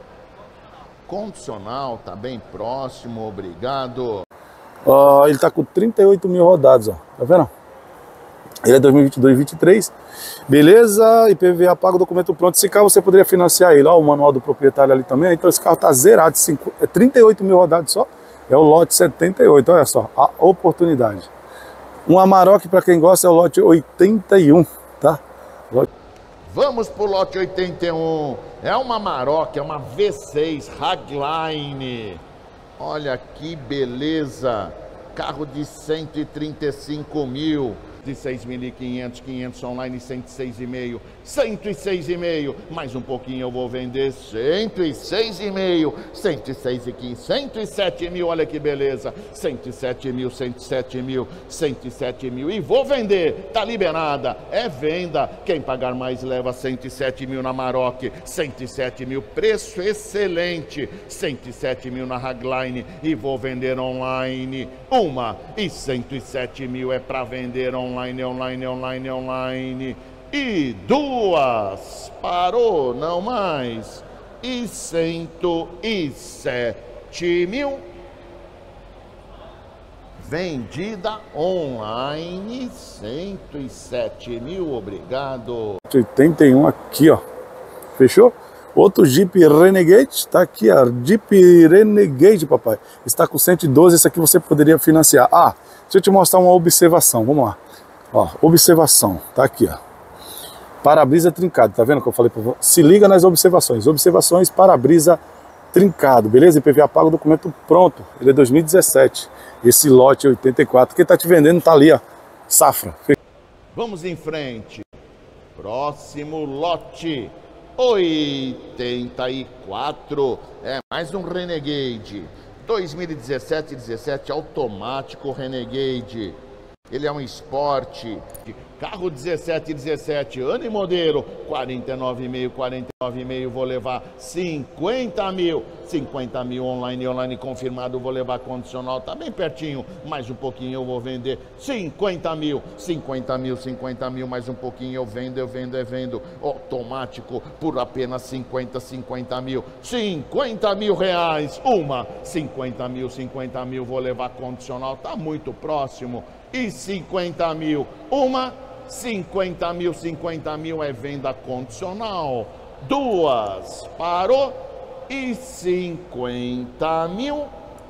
Condicional, tá bem próximo, obrigado. Uh, ele tá com trinta e oito mil rodados, ó. Tá vendo? Ele é dois mil e vinte e dois, vinte e três, beleza, I P V A pago, documento pronto. Esse carro você poderia financiar ele, ó, o manual do proprietário ali também. Então esse carro tá zerado, é trinta e oito mil rodados só, é o lote setenta e oito, olha só, a oportunidade. Um Amarok para quem gosta é o lote oitenta e um, tá? Lote... Vamos pro lote oitenta e um, é uma Amarok, é uma V seis Hagline, olha que beleza, carro de cento e trinta e cinco mil. De seis mil e quinhentos, quinhentos online, cento e seis e meio, cento e seis e meio, mais um pouquinho eu vou vender, cento e seis e meio, cento e seis e quinze, cento e sete mil, olha que beleza, cento e sete mil, cento e sete mil, cento e sete mil, e vou vender, tá liberada, é venda, quem pagar mais leva cento e sete mil na Amarok, cento e sete mil, preço excelente, cento e sete mil na Hagline, e vou vender online, uma, e cento e sete mil é para vender online, online, online, online, online, e duas, parou, não mais, e cento e sete mil, Vendida online, cento e sete mil, obrigado. oitenta e um aqui, ó. Fechou? Outro Jeep Renegade, tá aqui, ó. Jeep Renegade, papai. Está com cento e doze, esse aqui você poderia financiar. Ah, deixa eu te mostrar uma observação, vamos lá. Ó, observação, tá aqui, ó. Para-brisa trincado, tá vendo que eu falei pra você? Se liga nas observações. Observações, para-brisa trincado, beleza? I P V A pago, documento pronto. Ele é dois mil e dezessete. Esse lote oitenta e quatro. Quem tá te vendendo tá ali, ó. Safra. Vamos em frente. Próximo lote. oitenta e quatro. É mais um Renegade. dois mil e dezessete, dezessete automático Renegade. Ele é um esporte. Carro dezessete, dezessete, ano e modelo, quarenta e nove mil, quarenta e nove mil, vou levar cinquenta mil, cinquenta mil online, online confirmado, vou levar condicional, tá bem pertinho, mais um pouquinho eu vou vender, cinquenta mil, cinquenta mil, cinquenta mil, mais um pouquinho eu vendo, eu vendo, eu vendo, automático, por apenas cinquenta, cinquenta mil, cinquenta mil reais, uma, cinquenta mil, cinquenta mil, vou levar condicional, tá muito próximo, e cinquenta mil, uma, cinquenta mil, cinquenta mil é venda condicional. Duas, parou. E cinquenta mil.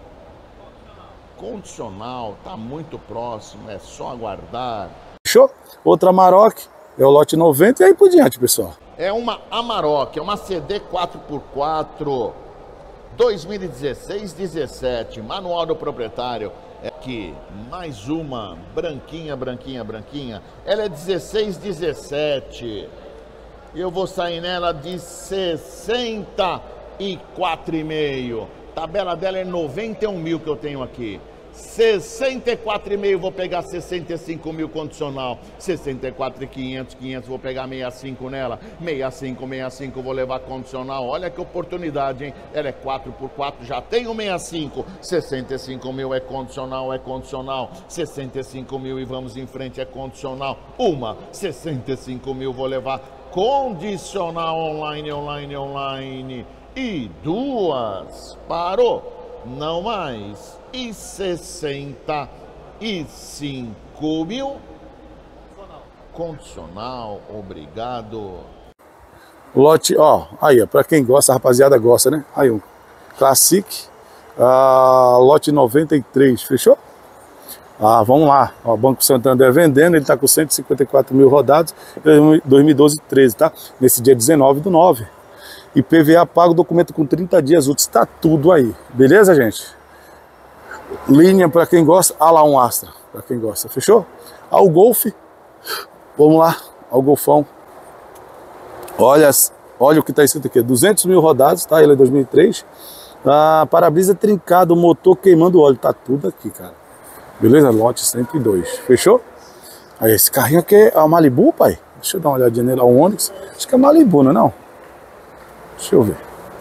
Condicional, tá muito próximo, é só aguardar. Fechou? Outra Amarok, é o lote noventa e aí por diante, pessoal. É uma Amarok, é uma C D quatro por quatro, dois mil e dezesseis, dezessete, manual do proprietário. É aqui, mais uma, branquinha, branquinha, branquinha. Ela é dezesseis, dezessete. E eu vou sair nela de sessenta e quatro e meio. Tabela dela é noventa e um mil que eu tenho aqui. sessenta e quatro e meio, vou pegar sessenta e cinco mil condicional. sessenta e quatro e quinhentos, quinhentos, vou pegar sessenta e cinco nela. sessenta e cinco, sessenta e cinco, vou levar condicional. Olha que oportunidade, hein? Ela é quatro por quatro, já tenho sessenta e cinco. sessenta e cinco mil é condicional, é condicional. sessenta e cinco mil e vamos em frente, é condicional. Uma, sessenta e cinco mil, vou levar condicional online, online, online. E duas, parou. Não mais, e sessenta e cinco mil, condicional, obrigado. Lote, ó, aí, ó, pra quem gosta, a rapaziada gosta, né? Aí, um Classic, ah, lote noventa e três, fechou? Ah, vamos lá, ó, Banco Santander vendendo, ele tá com cento e cinquenta e quatro mil rodados, dois mil e doze, treze, tá? Nesse dia dezenove do nove. I P V A pago, documento com trinta dias úteis, tá tudo aí, beleza, gente? Linha para quem gosta, ah lá um Astra, para quem gosta, fechou? Ah, o Golf, vamos lá, ah, o Golfão, olha, olha o que tá escrito aqui, duzentos mil rodados, tá? Ele é dois mil e três, ah, para-brisa trincado, motor queimando óleo, tá tudo aqui, cara, beleza? Lote cento e dois, fechou? Aí, esse carrinho aqui é a Malibu, pai? Deixa eu dar uma olhadinha nele, o Onix, acho que é Malibu, não é não? Deixa eu ver.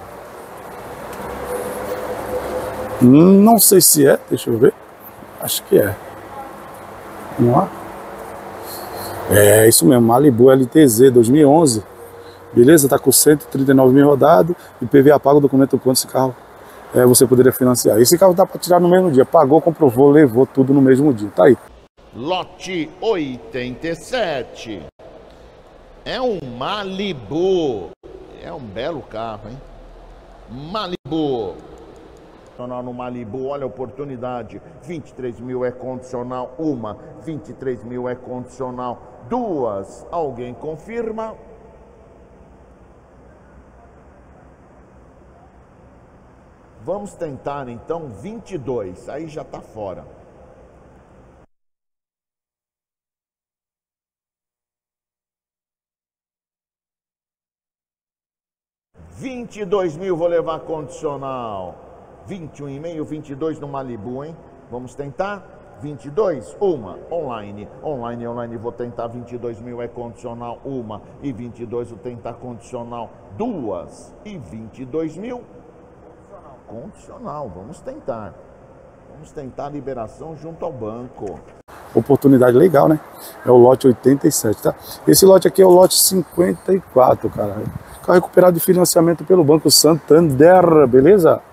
Não sei se é, deixa eu ver. Acho que é. Vamos lá. É isso mesmo, Malibu L T Z dois mil e onze. Beleza? Tá com cento e trinta e nove mil rodado. I P V A pago, documento pronto. Esse carro é, você poderia financiar. Esse carro dá para tirar no mesmo dia. Pagou, comprovou, levou tudo no mesmo dia. Tá aí. Lote oitenta e sete. É um Malibu. É um belo carro, hein? Malibu. No Malibu, olha a oportunidade. vinte e três mil é condicional. Uma. vinte e três mil é condicional. Duas. Alguém confirma? Vamos tentar então vinte e dois. Aí já tá fora. vinte e dois mil vou levar condicional. vinte e um e meio, vinte e dois no Malibu, hein? Vamos tentar? vinte e dois, uma, online. Online, online, vou tentar vinte e dois mil é condicional, uma. E vinte e dois vou tentar condicional, duas. E vinte e dois mil, condicional, vamos tentar. Vamos tentar a liberação junto ao banco. Oportunidade legal, né? É o lote oitenta e sete, tá? Esse lote aqui é o lote cinquenta e quatro, cara. Carro recuperado de financiamento pelo Banco Santander, beleza?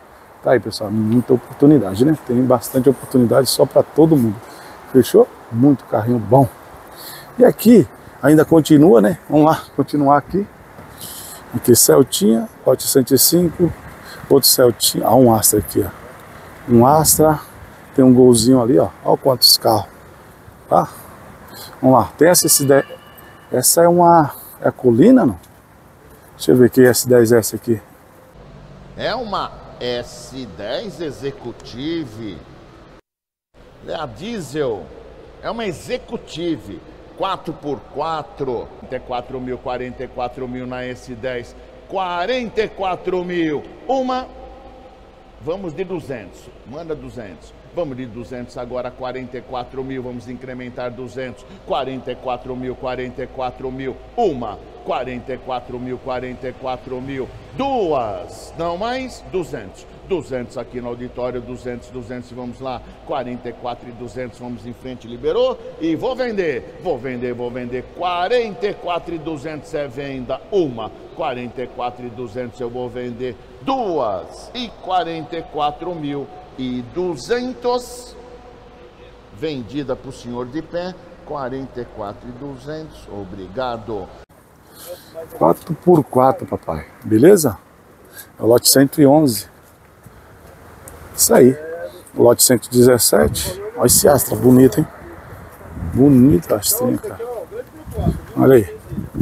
Tá aí, pessoal, muita oportunidade, né? Tem bastante oportunidade só para todo mundo. Fechou? Muito carrinho bom. E aqui ainda continua, né? Vamos lá, continuar aqui. Aqui Celtinha, lote cento e cinco, outro Celtinha, ah, um Astra aqui, ó. Um Astra, tem um golzinho ali, ó. Olha quantos carros, tá? Vamos lá, tem essa S dez, essa é uma, é a Colina, não? Deixa eu ver aqui, S dez S aqui. É uma S dez Executive. É a diesel. É uma Executive. quatro por quatro. quarenta e quatro mil, quarenta e quatro mil na S dez. quarenta e quatro mil. Uma. Vamos de duzentos. Manda duzentos. Vamos de duzentos agora, quarenta e quatro mil. Vamos incrementar duzentos. quarenta e quatro mil, quarenta e quatro mil. Uma. quarenta e quatro mil, quarenta e quatro mil. Duas. Não mais? duzentos. duzentos aqui no auditório. duzentos, duzentos. Vamos lá. quarenta e quatro e duzentos. Vamos em frente. Liberou. E vou vender. Vou vender, vou vender. quarenta e quatro e duzentos é venda. Uma. quarenta e quatro e duzentos eu vou vender. Duas. E quarenta e quatro mil e duzentos. Vendida para o senhor de pé. quarenta e quatro e duzentos. Obrigado. quatro por quatro, papai. Beleza? É o lote cento e onze. Isso aí. O lote cento e dezessete. Olha esse Astra, bonito, hein? Bonito Astrinha, cara. Olha aí.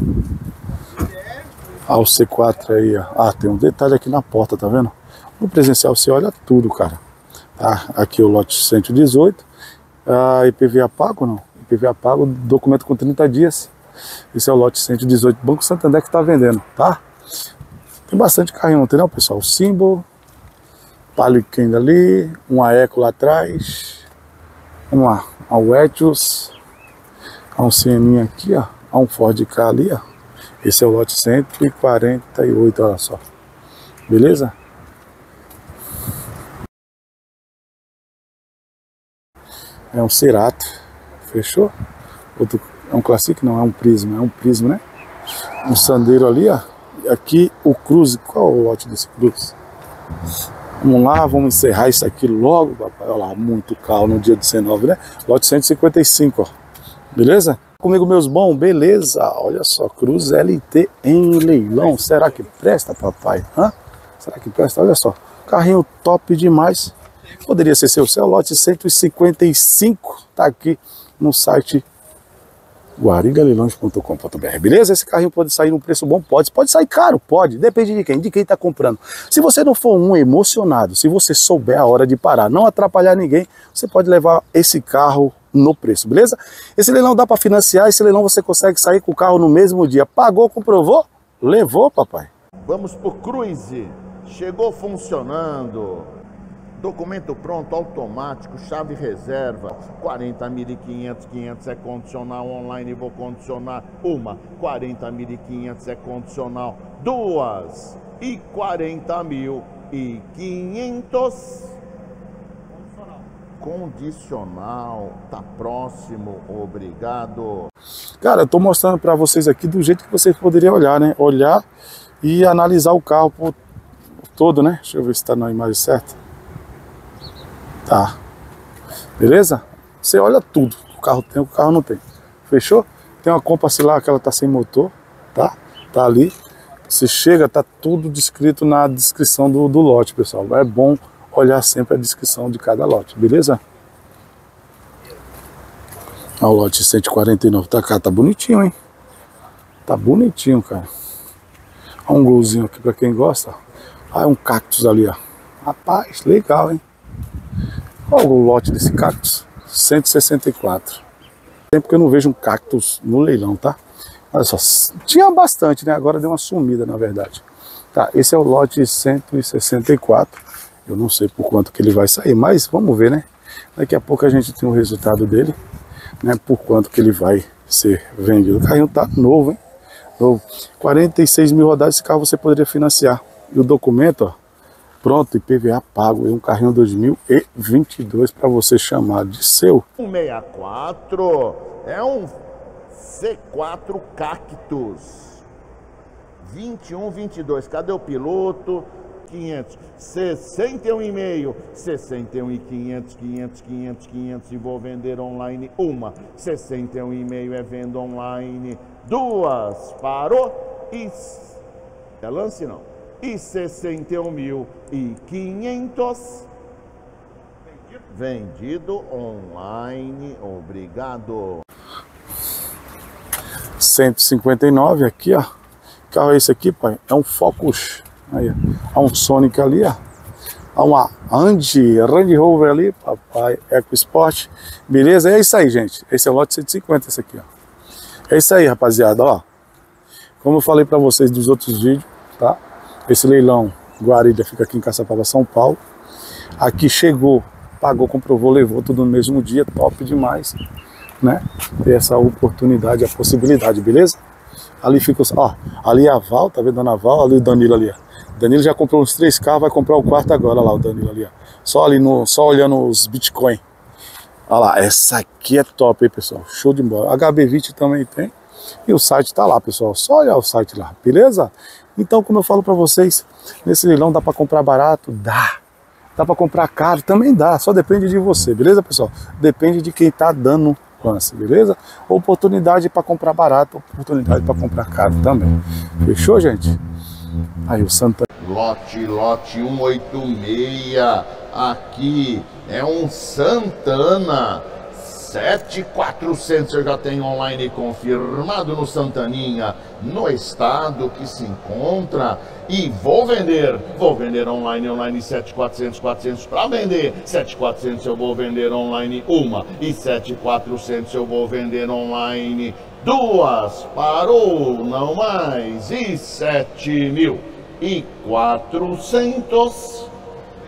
Ah, o C quatro aí, ó. Ah, tem um detalhe aqui na porta, tá vendo? No presencial você olha tudo, cara. Tá? Aqui o lote cento e dezoito. Ah, I P V A pago, não? I P V A pago, documento com trinta dias. Esse é o lote cento e dezoito, Banco Santander que tá vendendo, tá? Tem bastante carrinho, entendeu, pessoal? O símbolo, Palio Quenda ali, uma Eco lá atrás. Vamos lá, a Etios, há um Sieninha aqui, ó. Há um Ford Ka ali, ó. Esse é o lote cento e quarenta e oito, olha só. Beleza? É um Cerato, fechou? Outro, é um Classic, não, é um Prisma, é um Prisma, né? Um Sandero ali, ó. Aqui o Cruze, qual é o lote desse Cruze? Vamos lá, vamos encerrar isso aqui logo, papai. Olha lá, muito carro no dia dezenove, né? Lote cento e cinquenta e cinco, ó. Beleza? Comigo, meus bons, beleza? Olha só, Cruze L T em leilão. Será que presta, papai? Hã? Será que presta? Olha só, carrinho top demais. Poderia ser seu céu, lote cento e cinquenta e cinco, tá aqui no site guariga leilões ponto com ponto br. Beleza? Esse carrinho pode sair num preço bom? Pode. Pode sair caro? Pode. Depende de quem? De quem está comprando. Se você não for um emocionado, se você souber a hora de parar, não atrapalhar ninguém, você pode levar esse carro no preço, beleza? Esse leilão dá para financiar, esse leilão você consegue sair com o carro no mesmo dia. Pagou, comprovou? Levou, papai. Vamos pro Cruze. Chegou funcionando. Documento pronto, automático, chave reserva, quarenta mil e quinhentos, quinhentos é condicional, online vou condicionar, uma, quarenta mil e quinhentos é condicional, duas, e quarenta mil e quinhentos, condicional, tá próximo, obrigado. Cara, eu tô mostrando para vocês aqui do jeito que vocês poderiam olhar, né? Olhar e analisar o carro por todo, né? Deixa eu ver se tá na imagem certa. Tá, beleza? Você olha tudo, o carro tem, o carro não tem. Fechou? Tem uma Compass lá que ela tá sem motor, tá? Tá ali. Você chega, tá tudo descrito na descrição do, do lote, pessoal. É bom olhar sempre a descrição de cada lote, beleza? Olha o lote cento e quarenta e nove, tá cá, tá bonitinho, hein? Tá bonitinho, cara. Olha um golzinho aqui pra quem gosta. Ah, um Cactus ali, ó. Rapaz, legal, hein? Olha o lote desse Cactus, cento e sessenta e quatro. Tempo que eu não vejo um Cactus no leilão, tá? Olha só, tinha bastante, né? Agora deu uma sumida, na verdade. Tá, esse é o lote cento e sessenta e quatro. Eu não sei por quanto que ele vai sair, mas vamos ver, né? Daqui a pouco a gente tem o resultado dele, né? Por quanto que ele vai ser vendido. O carrinho tá novo, hein? Novo. quarenta e seis mil rodadas, esse carro você poderia financiar. E o documento, ó. Pronto, I P V A pago, é um carrinho dois mil e vinte e dois para você chamar de seu. um sessenta e quatro é um C quatro Cactus vinte e um, vinte e dois. Cadê o piloto? quinhentos, sessenta e um e meio, sessenta e um e quinhentos, quinhentos, quinhentos, quinhentos e vou vender online uma, sessenta e um e meio é venda online, duas, parou e é lance não, e sessenta e um mil e quinhentos vendido online, obrigado. cento e cinquenta e nove aqui, ó. Que carro é esse aqui, pai? É um Focus. Aí, ó. Há um Sonic ali, ó. Há uma Andy, Range Rover ali, papai, EcoSport. Beleza? É isso aí, gente. Esse é o lote cento e cinquenta, esse aqui, ó. É isso aí, rapaziada, ó. Como eu falei pra vocês dos outros vídeos, tá? Esse leilão Guarida fica aqui em Caçapava, São Paulo. Aqui chegou, pagou, comprovou, levou tudo no mesmo dia, top demais, né? Ter essa oportunidade, a possibilidade, beleza? Ali fica, ó, ali a Val, tá vendo a Val? Ali o Danilo ali, ó. Danilo já comprou uns três carros, vai comprar o quarto agora, lá o Danilo ali, ó. Só ali, no, só olhando os Bitcoin. Olha lá, essa aqui é top, hein, pessoal? Show de bola. H B vinte também tem. E o site tá lá, pessoal. Só olhar o site lá, beleza? Então, como eu falo pra vocês, nesse leilão dá pra comprar barato? Dá. Dá pra comprar caro? Também dá. Só depende de você, beleza, pessoal? Depende de quem tá dando lance, beleza? Oportunidade pra comprar barato, oportunidade pra comprar caro também. Fechou, gente? Aí o Santana. Lote, lote cento e oitenta e seis, aqui é um Santana, sete mil e quatrocentos eu já tenho online confirmado no Santaninha, no estado que se encontra, e vou vender, vou vender online, online sete mil e quatrocentos, quatrocentos para vender, sete mil e quatrocentos eu vou vender online uma, e sete mil e quatrocentos eu vou vender online duas, parou, não mais, e sete mil e quatrocentos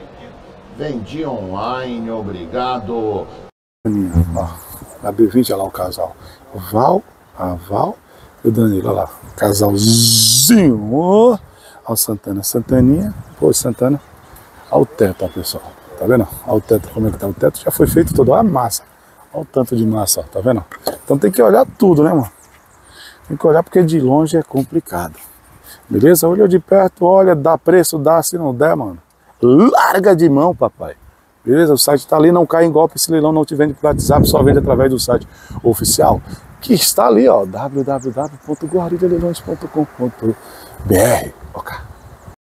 vendi online, obrigado. Ó, a B vinte, olha lá o casal. O Val, a Val e o Danilo, olha lá. Casalzinho. Ó, ó o Santana, Santaninha. Pô, Santana. Olha o teto, ó, pessoal. Tá vendo? Olha o teto, como é que tá o teto. Já foi feito todo. Olha a massa. Olha o tanto de massa, ó. Tá vendo? Então tem que olhar tudo, né, mano? Tem que olhar porque de longe é complicado. Beleza? Olhou de perto, olha, dá preço, dá. Se não der, mano, larga de mão, papai. Beleza? O site está ali, não cai em golpe. Esse leilão não te vende por WhatsApp, só vende através do site oficial, que está ali, ó, w w w ponto guarida leilões ponto com ponto b r. Ok.